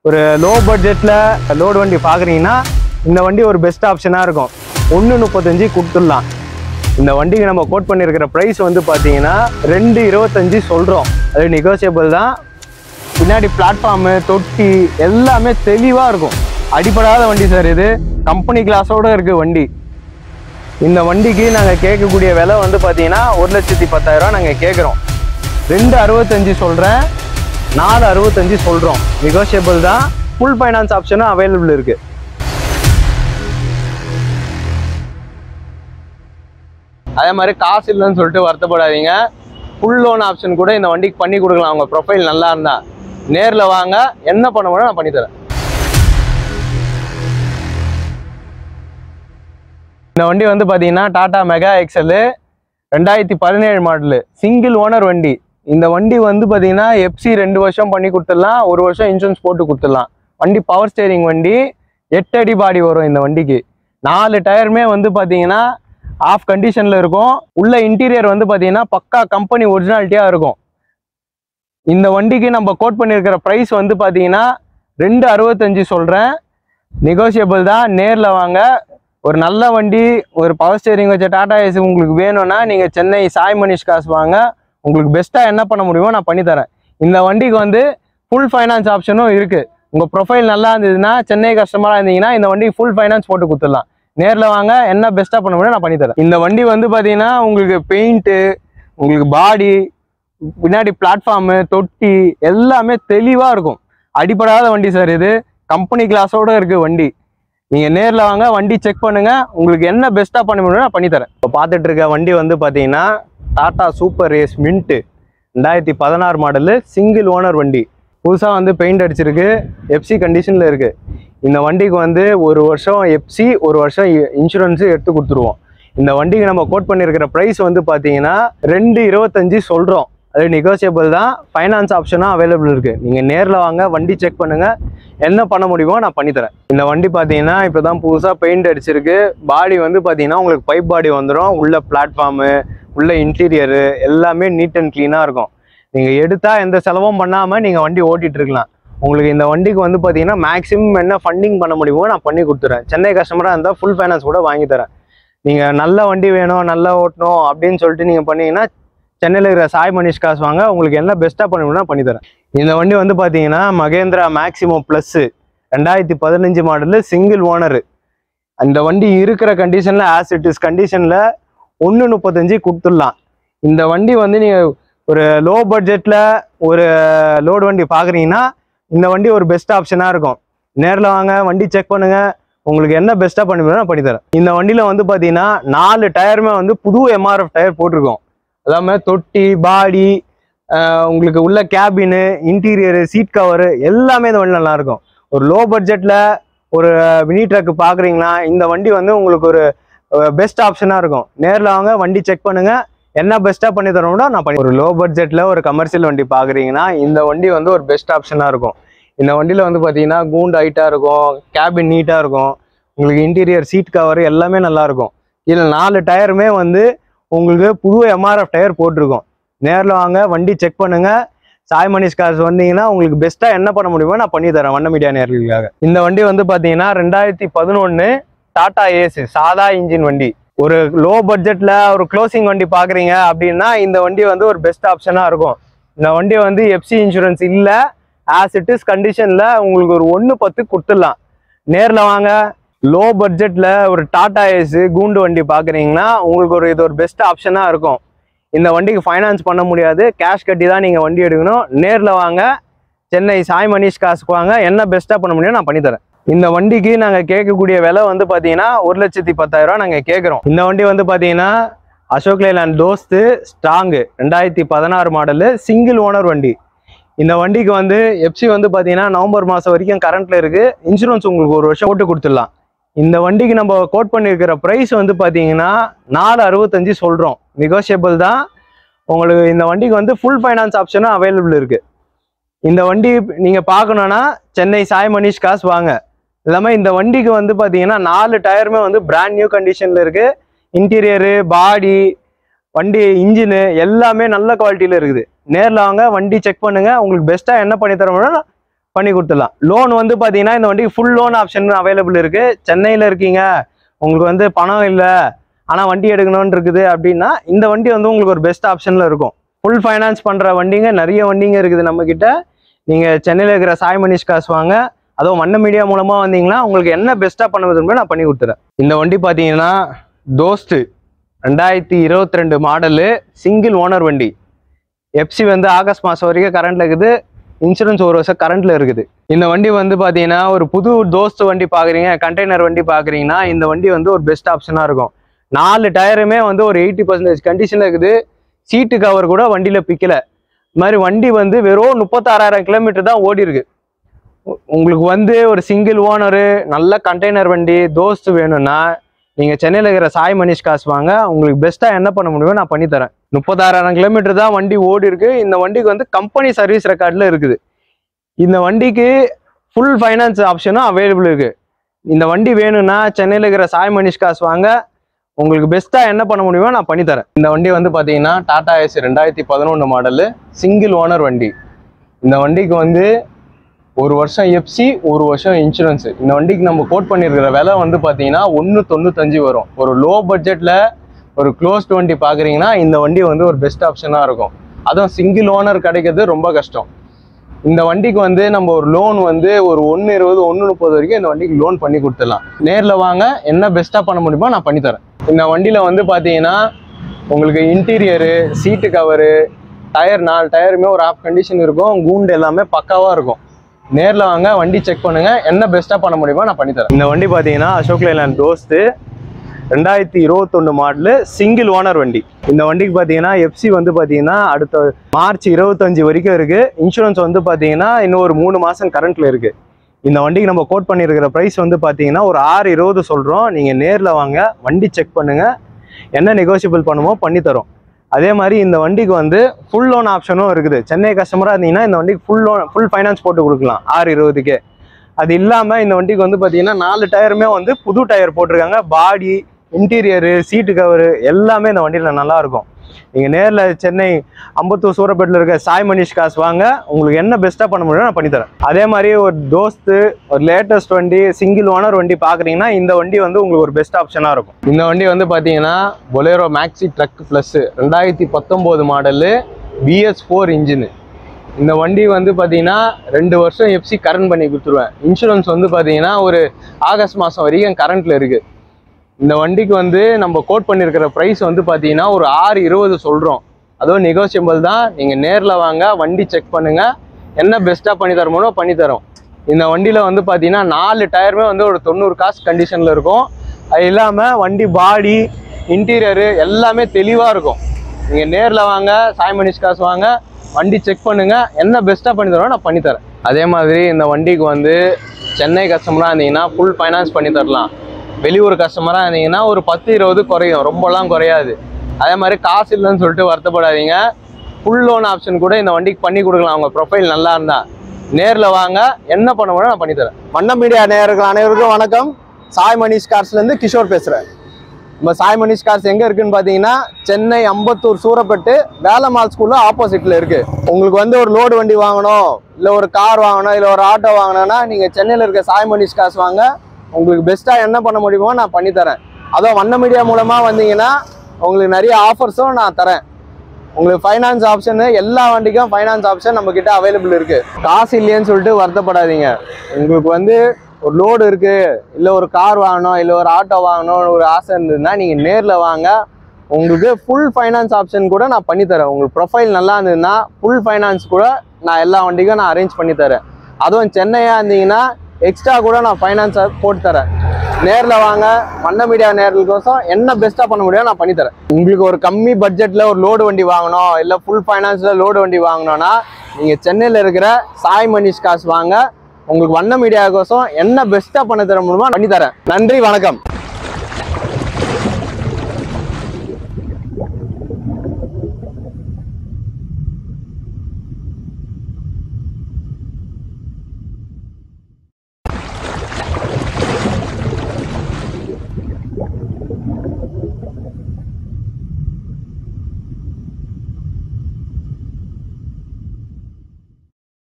ஒரு லோ பட்ஜெட்ல லோடு வண்டி பார்க்குறீங்கன்னா இந்த வண்டி ஒரு பெஸ்ட் ஆப்ஷனாக இருக்கும். 1.35 கொடுத்துடலாம். இந்த வண்டிக்கு நம்ம கோட் பண்ணியிருக்கிற ப்ரைஸ் வந்து பார்த்தீங்கன்னா 2.25 சொல்கிறோம். அது நெகோசியபிள் தான். பின்னாடி பிளாட்ஃபார்மு தொட்டி எல்லாமே தெளிவாக இருக்கும். அடிப்படாத வண்டி சார். இது கம்பெனி கிளாஸோடு இருக்குது வண்டி. இந்த வண்டிக்கு நாங்கள் கேட்கக்கூடிய விலை வந்து பார்த்தீங்கன்னா 1,10,000 நாங்கள் கேட்குறோம். 2.65 சொல்கிறேன், 4.65 சொல்கிறோம். நெகோசியபிள் தான். ஃபுல் ஃபைனான்ஸ் ஆப்ஷனும் அவைலபிள் இருக்குது. அதே மாதிரி காசு இல்லைன்னு சொல்லிட்டு வருத்தப்படாதீங்க. ஃபுல் லோன் ஆப்ஷன் கூட இந்த வண்டிக்கு பண்ணி கொடுக்கலாம். அவங்க ப்ரொஃபைல் நல்லா இருந்தால் நேரில் வாங்க, என்ன பண்ண முடியும் நான் பண்ணித்தரேன். இந்த வண்டி வந்து பார்த்தீங்கன்னா Tata Mega Excel 2017 model, single owner வண்டி. இந்த வண்டி வந்து பார்த்தீங்கன்னா எஃப்சி 2 வருஷம் பண்ணி கொடுத்துடலாம், 1 வருஷம் இன்சூரன்ஸ் போட்டு கொடுத்துடலாம். வண்டி பவர் ஸ்டேரிங் வண்டி, 8 அடி பாடி வரும். இந்த வண்டிக்கு 4 டயருமே வந்து பார்த்தீங்கன்னா ஆஃப் கண்டிஷனில் இருக்கும். உள்ள இன்டீரியர் வந்து பார்த்தீங்கன்னா பக்கா கம்பெனி ஒரிஜினாலிட்டியாக இருக்கும். இந்த வண்டிக்கு நம்ம கோட் பண்ணியிருக்கிற ப்ரைஸ் வந்து பார்த்தீங்கன்னா 2.65 சொல்கிறேன். நெகோசியபிள் தான். நேரில் வாங்க. ஒரு நல்ல வண்டி, ஒரு பவர் ஸ்டேரிங் வச்ச டாடா ஏசி உங்களுக்கு வேணும்னா நீங்கள் சென்னை சாய் மனிஷ் காசு வாங்க. உங்களுக்கு பெஸ்ட்டாக என்ன பண்ண முடியுமோ நான் பண்ணித்தரேன். இந்த வண்டிக்கு வந்து ஃபுல் ஃபைனான்ஸ் ஆப்ஷனும் இருக்குது. உங்கள் ப்ரொஃபைல் நல்லா இருந்ததுன்னா, சென்னை கஸ்டமராக இருந்தீங்கன்னா இந்த வண்டிக்கு ஃபுல் ஃபைனான்ஸ் போட்டு கொடுத்துடலாம். நேரில் வாங்க, என்ன பெஸ்ட்டாக பண்ண முடியும் நான் பண்ணித்தரேன். இந்த வண்டி வந்து பார்த்தீங்கன்னா உங்களுக்கு பெயிண்ட்டு, உங்களுக்கு பாடி, பின்னாடி பிளாட்ஃபார்மு தொட்டி எல்லாமே தெளிவாக இருக்கும். அடிப்படாத வண்டி சார். இது கம்பெனி கிளாஸோடு இருக்குது வண்டி. நீங்கள் நேரில் வாங்க, வண்டி செக் பண்ணுங்கள். உங்களுக்கு என்ன பெஸ்ட்டாக பண்ண முடியும் நான் பண்ணித்தரேன். இப்போ பார்த்துட்டு இருக்க வண்டி வந்து பார்த்தீங்கன்னா Tata Super Ace Mint 2016 model, single owner வண்டி. புதுசாக வந்து பெயிண்ட் அடிச்சிருக்கு, எஃப்சி கண்டிஷனில் இருக்குது. இந்த வண்டிக்கு வந்து 1 வருஷம் எஃப்சி, 1 வருஷம் இன்சூரன்ஸு எடுத்து கொடுத்துருவோம். இந்த வண்டிக்கு நம்ம கோட் பண்ணியிருக்கிற ப்ரைஸ் வந்து பார்த்தீங்கன்னா 2.25 சொல்கிறோம். அது நெகோசியபிள் தான். ஃபைனான்ஸ் ஆப்ஷனும் அவைலபிள் இருக்குது. நீங்கள் நேரில் வாங்க, வண்டி செக் பண்ணுங்கள், என்ன பண்ண முடியுமோ நான் பண்ணித்தரேன். இந்த வண்டி பார்த்தீங்கன்னா இப்போ தான் புதுசாக பெயிண்ட் அடிச்சிருக்கு. பாடி வந்து பார்த்தீங்கன்னா உங்களுக்கு பைப் பாடி வந்துடும். உள்ள பிளாட்ஃபார்மு, உள்ள இன்டீரியரு எல்லாமே நீட் அண்ட் க்ளீனாக இருக்கும். நீங்கள் எடுத்தால் எந்த செலவும் பண்ணாமல் நீங்கள் வண்டி ஓட்டிகிட்டு இருக்கலாம். உங்களுக்கு இந்த வண்டிக்கு வந்து பார்த்தீங்கன்னா மேக்ஸிமம் என்ன ஃபண்டிங் பண்ண முடியுமோ நான் பண்ணி கொடுத்துறேன். சென்னை கஸ்டமராக இருந்தால் ஃபுல் ஃபைனான்ஸ் கூட வாங்கி தரேன். நீங்கள் நல்ல வண்டி வேணும், நல்லா ஓட்டணும் அப்படின்னு சொல்லிட்டு நீங்கள் பண்ணீங்கன்னா சென்னையில் இருக்கிற சாய் மனிஷ் காசு வாங்க. உங்களுக்கு என்ன பெஸ்ட்டாக பண்ண முடியும்னா பண்ணித்தரேன். இந்த வண்டி வந்து பார்த்தீங்கன்னா Mahindra Maxximo Plus 2015 model, single owner. அந்த வண்டி இருக்கிற கண்டிஷனில் ஆஸ் இட் இஸ் கண்டிஷனில் 1.35 கொடுத்துடலாம். இந்த வண்டி வந்து நீங்கள் ஒரு லோ பட்ஜெட்டில் ஒரு லோடு வண்டி பார்க்குறீங்கன்னா இந்த வண்டி ஒரு பெஸ்ட் ஆப்ஷனாக இருக்கும். நேரில் வாங்க, வண்டி செக் பண்ணுங்கள். உங்களுக்கு என்ன பெஸ்ட்டாக பண்ண முடியும் நான் பண்ணித்தரேன். இந்த வண்டியில் வந்து பார்த்தீங்கன்னா 4 டயருமே வந்து புது MRF டயர் போட்டிருக்கோம். அதாமல் தொட்டி, பாடி, உங்களுக்கு உள்ள கேபினு, இன்டீரியரு, சீட் கவரு எல்லாமே இந்த வண்டி நல்லாயிருக்கும். ஒரு லோ பட்ஜெட்டில் ஒரு மினி ட்ரக்கு பார்க்குறீங்கன்னா இந்த வண்டி வந்து உங்களுக்கு ஒரு பெஸ்ட் ஆப்ஷனாக இருக்கும். நேரில் வாங்க, வண்டி செக் பண்ணுங்கள், என்ன பெஸ்ட்டாக பண்ணி தரணும்னா நான் பண்ணி. ஒரு லோ பட்ஜெட்டில் ஒரு கமர்ஷியல் வண்டி பார்க்குறீங்கன்னா இந்த வண்டி வந்து ஒரு பெஸ்ட் ஆப்ஷனாக இருக்கும். இந்த வண்டியில் வந்து பார்த்தீங்கன்னா கூண்டு ஹைட்டாக இருக்கும், கேபின் நீட்டாக இருக்கும், உங்களுக்கு இன்டீரியர், சீட் கவர் எல்லாமே நல்லாயிருக்கும். இதில் 4 டயருமே வந்து உங்களுக்கு புது MRF டயர் போட்டிருக்கோம். நேரில் வாங்க, வண்டி செக் பண்ணுங்கள். சாய் மனிஷ் கார்ஸ் வந்தீங்கன்னா உங்களுக்கு பெஸ்ட்டாக என்ன பண்ண முடியுமோ நான் பண்ணி தரேன் வண்ண மீடியா நேர்களுக்காக. இந்த வண்டி வந்து பார்த்தீங்கன்னா 2011 டாடா ஏஸ் சாதா இன்ஜின் வண்டி. ஒரு லோ பட்ஜெட்டில் ஒரு க்ளோசிங் வண்டி பார்க்குறீங்க அப்படின்னா இந்த வண்டி வந்து ஒரு பெஸ்ட் ஆப்ஷனாக இருக்கும். இந்த வண்டி வந்து எஃப்சி இன்சூரன்ஸ் இல்லை, ஆஸ் இட் இஸ் கண்டிஷனில் உங்களுக்கு ஒரு 1.10 கொடுத்துடலாம். நேரில் வாங்க. லோ பட்ஜெட்டில் ஒரு டாடா ஏஸ் கூண்டு வண்டி பார்க்குறீங்கன்னா உங்களுக்கு இது ஒரு பெஸ்ட் ஆப்ஷனாக இருக்கும். இந்த வண்டிக்கு ஃபைனான்ஸ் பண்ண முடியாது, கேஷ் கட்டி தான் நீங்கள் வண்டி எடுக்கணும். நேரில் வாங்க, சென்னை சாய் மனிஷ் காசுக்கு வாங்க, என்ன பெஸ்ட்டாக பண்ண முடியும் நான் பண்ணித்தரேன். இந்த வண்டிக்கு நாங்கள் கேட்கக்கூடிய விலை வந்து பார்த்தீங்கன்னா 1,10,000 நாங்கள் கேட்குறோம். இந்த வண்டி வந்து பார்த்தீங்கன்னா Ashok Leyland Dost strong 2016 model, single owner வண்டி. இந்த வண்டிக்கு வந்து எஃப்சி வந்து பார்த்தீங்கன்னா நவம்பர் மாதம் வரைக்கும் கரண்ட்டில் இருக்குது. இன்சூரன்ஸ் உங்களுக்கு 1 வருஷம் போட்டு கொடுத்துடலாம். இந்த வண்டிக்கு நம்ம கோட் பண்ணியிருக்கிற ப்ரைஸ் வந்து பார்த்தீங்கன்னா 4.65 சொல்கிறோம். நெகோசியபிள் தான். உங்களுக்கு இந்த வண்டிக்கு வந்து ஃபுல் ஃபைனான்ஸ் ஆப்ஷனும் அவைலபிள் இருக்குது. இந்த வண்டி நீங்கள் பார்க்கணுன்னா சென்னை சாய் மனிஷ் காசு வாங்க. இல்லாமல் இந்த வண்டிக்கு வந்து பார்த்தீங்கன்னா 4 டயருமே வந்து பிராண்ட் நியூ கண்டிஷனில் இருக்குது. இன்டீரியரு, பாடி, வண்டி இன்ஜினு எல்லாமே நல்ல குவாலிட்டியில் இருக்குது. நேரில் வாங்க, வண்டி செக் பண்ணுங்கள். உங்களுக்கு பெஸ்ட்டாக என்ன பண்ணி தர முடியும்னா பண்ணி கொடுத்துடலாம். லோன் வந்து பார்த்தீங்கன்னா இந்த வண்டிக்கு ஃபுல் லோன் ஆப்ஷன் அவைலபிள் இருக்குது. சென்னையில் இருக்கீங்க, உங்களுக்கு வந்து பணம் இல்லை ஆனால் வண்டி எடுக்கணும்னு இருக்குது அப்படின்னா இந்த வண்டி வந்து உங்களுக்கு ஒரு பெஸ்ட் ஆப்ஷனில் இருக்கும். ஃபுல் ஃபைனான்ஸ் பண்ணுற வண்டிங்க நிறைய வண்டிங்க இருக்குது நம்மக்கிட்ட. நீங்கள் சென்னையில் இருக்கிற சாய் மனிஷ் கார்ஸ் வாங்க, அதுவும் வண்ண மீடியா மூலமாக வந்தீங்கன்னா உங்களுக்கு என்ன பெஸ்ட்டாக பண்ண விரும்புகிறேன் நான் பண்ணி கொடுத்துறேன். இந்த வண்டி பார்த்தீங்கன்னா தோஸ்து 2022 மாடலு, சிங்கிள் ஓனர் வண்டி. எஃப்சி வந்து ஆகஸ்ட் மாதம் வரைக்கும் கரண்ட்டில் இருக்குது, இன்சூரன்ஸ் 1 வருஷம் கரண்ட்டில் இருக்குது. இந்த வண்டி வந்து பார்த்தீங்கன்னா ஒரு புது தோஸ்து வண்டி பார்க்குறீங்க, கண்டெய்னர் வண்டி பார்க்குறீங்கன்னா இந்த வண்டி வந்து ஒரு பெஸ்ட் ஆப்ஷனாக இருக்கும். 4 டயருமே வந்து ஒரு 80% கண்டிஷனில் இருக்குது. சீட்டு கவர் கூட வண்டியில் பிக்கலை. இது மாதிரி வண்டி வந்து வெறும் 36,000 கிலோமீட்டர் தான் ஓடி இருக்கு. உங்களுக்கு வந்து ஒரு சிங்கிள் ஓனரு நல்ல கண்டெய்னர் வண்டி தோஸ்து வேணும்னா நீங்கள் சென்னையில் இருக்கிற சாய் மனிஷ் கார்ஸ் வாங்க. உங்களுக்கு பெஸ்ட்டாக என்ன பண்ண முடியுமோ நான் பண்ணித்தரேன். 36,000 கிலோமீட்டர் தான் வண்டி ஓடி இருக்கு. இந்த வண்டிக்கு வந்து கம்பெனி சர்வீஸ் ரெக்கார்டில் இருக்குது. இந்த வண்டிக்கு ஃபுல் ஃபைனான்ஸ் ஆப்ஷனும் அவைலபிள் இருக்கு. இந்த வண்டி வேணும்னா சென்னையில் இருக்கிற சாய் மனிஷ் கார்ஸ் வாங்க. உங்களுக்கு பெஸ்ட்டாக என்ன பண்ண முடியுமோ நான் பண்ணித்தரேன். இந்த வண்டி வந்து பார்த்தீங்கன்னா Tata AC 2011 model, single owner வண்டி. இந்த வண்டிக்கு வந்து 1 வருஷம் எஃப்சி, 1 வருஷம் இன்சூரன்ஸு. இந்த வண்டிக்கு நம்ம கோட் பண்ணியிருக்கிற விலை வந்து பார்த்தீங்கன்னா 1.95 வரும். ஒரு லோ பட்ஜெட்டில் ஒரு க்ளோஸ்ட் வண்டி பார்க்குறீங்கன்னா இந்த வண்டி வந்து ஒரு பெஸ்ட் ஆப்ஷனாக இருக்கும். அதுவும் சிங்கிள் ஓனர் கிடைக்கிறது ரொம்ப கஷ்டம். இந்த வண்டிக்கு வந்து நம்ம ஒரு லோன் வந்து ஒரு 1.20, 1.30 வரைக்கும் இந்த வண்டிக்கு லோன் பண்ணி கொடுத்துடலாம். நேரில் வாங்க, என்ன பெஸ்ட்டாக பண்ண முடியுமோ நான் பண்ணித்தரேன். இந்த வண்டியில் வந்து பார்த்தீங்கன்னா உங்களுக்கு இன்டீரியரு, சீட்டு கவரு, டயர் 4 டயருமே ஒரு ஆஃப் கண்டிஷன் இருக்கும். கூண்டு எல்லாமே பக்காவாக இருக்கும். நேரில் வாங்க, வண்டி செக் பண்ணுங்க, என்ன பெஸ்ட்டாக பண்ண முடியுமோ நான் பண்ணித்தரேன். இந்த வண்டி பார்த்தீங்கன்னா Ashok Leyland Dost 2021 model, single owner வண்டி. இந்த வண்டிக்கு பார்த்தீங்கன்னா எஃப்சி வந்து பார்த்தீங்கன்னா அடுத்த மார்ச் 25 வரைக்கும் இருக்கு. இன்சூரன்ஸ் வந்து பார்த்தீங்கன்னா இன்னும் ஒரு 3 மாதம் கரண்ட்ல இருக்கு. இந்த வண்டிக்கு நம்ம கோட் பண்ணியிருக்கிற ப்ரைஸ் வந்து பார்த்தீங்கன்னா ஒரு 6.20 சொல்கிறோம். நீங்கள் நேரில் வாங்க, வண்டி செக் பண்ணுங்க, என்ன நெகோசியபிள் பண்ணுமோ பண்ணித்தரோம். அதே மாதிரி இந்த வண்டிக்கு வந்து ஃபுல் லோன் ஆப்ஷனும் இருக்குது. சென்னை கஸ்டமராக இருந்தீங்கன்னா இந்த வண்டிக்கு ஃபுல் ஃபைனான்ஸ் போட்டு கொடுக்கலாம் 6.20க்கே. அது இல்லாமல் இந்த வண்டிக்கு வந்து பார்த்தீங்கன்னா 4 டயருமே வந்து புது டயர் போட்டிருக்காங்க. பாடி, இன்டீரியரு, சீட்டு கவரு எல்லாமே இந்த வண்டியில் நல்லா இருக்கும். நீங்கள் நேரில் சென்னை அம்பத்தூர் சூரப்பேட்டில் இருக்க சாய் மனிஷ் கார்ஸ் வாங்க. உங்களுக்கு என்ன பெஸ்ட்டாக பண்ண முடியுமோ நான் பண்ணித்தரேன். அதே மாதிரி ஒரு தோஸ்து, ஒரு லேட்டஸ்ட் வண்டி, சிங்கிள் ஓனர் வண்டி பார்க்குறீங்கன்னா இந்த வண்டி வந்து உங்களுக்கு ஒரு பெஸ்ட் ஆப்ஷனாக இருக்கும். இந்த வண்டி வந்து பார்த்தீங்கன்னா Bolero Maxi truck plus 2019 model, BS4 engine. இந்த வண்டி வந்து பார்த்தீங்கன்னா 2 வருஷம் எஃப்சி கரண்ட் பண்ணி கொடுத்துருவேன். இன்சூரன்ஸ் வந்து பார்த்தீங்கன்னா ஒரு ஆகஸ்ட் மாதம் வரைக்கும் கரண்ட்டில் இருக்குது. இந்த வண்டிக்கு வந்து நம்ம கோட் பண்ணியிருக்கிற ப்ரைஸ் வந்து பார்த்தீங்கன்னா ஒரு 6.20 சொல்கிறோம். அதுவும் நெகோசியபிள் தான். நீங்கள் நேரில் வாங்க, வண்டி செக் பண்ணுங்கள், என்ன பெஸ்ட்டாக பண்ணி தரமோ பண்ணித்தரோம். இந்த வண்டியில் வந்து பார்த்தீங்கன்னா 4 டயருமே வந்து ஒரு 90 காசு கண்டிஷனில் இருக்கும். அது இல்லாமல் வண்டி பாடி, இன்டீரியரு எல்லாமே தெளிவாக இருக்கும். நீங்கள் நேரில் வாங்க, சாய் மனிஷ் கார்ஸ் வாங்க, வண்டி செக் பண்ணுங்கள், என்ன பெஸ்ட்டாக பண்ணி தரோம் நான் பண்ணித்தரேன். அதே மாதிரி இந்த வண்டிக்கு வந்து சென்னை கஸ்டமராக இருந்தீங்கன்னா ஃபுல் ஃபைனான்ஸ் பண்ணி தரலாம். வெளியூர் கஸ்டமராக இருந்தீங்கன்னா ஒரு 10-20 குறையும், ரொம்பலாம் குறையாது. அதே மாதிரி காசு இல்லைன்னு சொல்லிட்டு வருத்தப்படாதீங்க. ஃபுல் லோன் ஆப்ஷன் கூட இந்த வண்டிக்கு பண்ணி கொடுக்கலாம். அவங்க ப்ரொஃபைல் நல்லா இருந்தால் நேரில் வாங்க, என்ன பண்ண முடியும் நான் பண்ணித்தரேன். வண்ண மீடியா நேயர்கள் அனைவருக்கும் வணக்கம். சாய் மனிஷ் கார்ஸ்லேருந்து கிஷோர் பேசுகிறேன். நம்ம சாய் மனிஷ் கார்ஸ் எங்கே இருக்குன்னு பார்த்தீங்கன்னா சென்னை அம்பத்தூர் சூரப்பேட்டு வேலம்மாள் ஸ்கூலில் ஆப்போசிட்டில் இருக்குது. உங்களுக்கு வந்து ஒரு லோடு வண்டி வாங்கணும், இல்லை ஒரு கார் வாங்கணும், இல்லை ஒரு ஆட்டோ வாங்கணும்னா நீங்கள் சென்னையில் இருக்க சாய் மனிஷ் கார்ஸ் வாங்க. உங்களுக்கு பெஸ்ட்டாக என்ன பண்ண முடியுமோ நான் பண்ணித்தரேன். அதுவும் வண்ண மீடியா மூலமாக வந்தீங்கன்னா உங்களுக்கு நிறைய ஆஃபர்ஸும் நான் தரேன். உங்களுக்கு ஃபைனான்ஸ் ஆப்ஷனு, எல்லா வண்டிக்கும் ஃபைனான்ஸ் ஆப்ஷன் நம்மக்கிட்ட அவைலபிள் இருக்குது. காசு இல்லைன்னு சொல்லிட்டு வருத்தப்படாதீங்க. உங்களுக்கு வந்து ஒரு லோடு இருக்குது, இல்லை ஒரு கார் வாங்கணும், இல்லை ஒரு ஆட்டோ வாங்கணும் ஒரு ஆசை இருந்ததுன்னா நீங்கள் நேரில் வாங்க. உங்களுக்கு ஃபுல் ஃபைனான்ஸ் ஆப்ஷன் கூட நான் பண்ணித்தரேன். உங்களுக்கு ப்ரொஃபைல் நல்லா இருந்ததுன்னா ஃபுல் ஃபைனான்ஸ் கூட நான் எல்லா வண்டிக்கும் நான் அரேஞ்ச் பண்ணித்தரேன். அதுவும் சென்னையாக இருந்தீங்கன்னா எக்ஸ்ட்ரா கூட நான் ஃபைனான்ஸை போட்டு தரேன். நேரில் வாங்க, வண்ண மீடியா நேர்களுக்கோசம் என்ன பெஸ்ட்டாக பண்ண முடியும் நான் பண்ணித்தரேன். உங்களுக்கு ஒரு கம்மி பட்ஜெட்டில் ஒரு லோடு வண்டி வாங்கணும், இல்லை ஃபுல் ஃபைனான்ஸில் லோடு வண்டி வாங்கணும்னா நீங்கள் சென்னையில் இருக்கிற சாய் மனிஷ் கார்ஸ் வாங்க. உங்களுக்கு வண்ண மீடியாவுக்கோசம் என்ன பெஸ்ட்டாக பண்ண தர முடியுமோ பண்ணித்தரேன். நன்றி, வணக்கம்.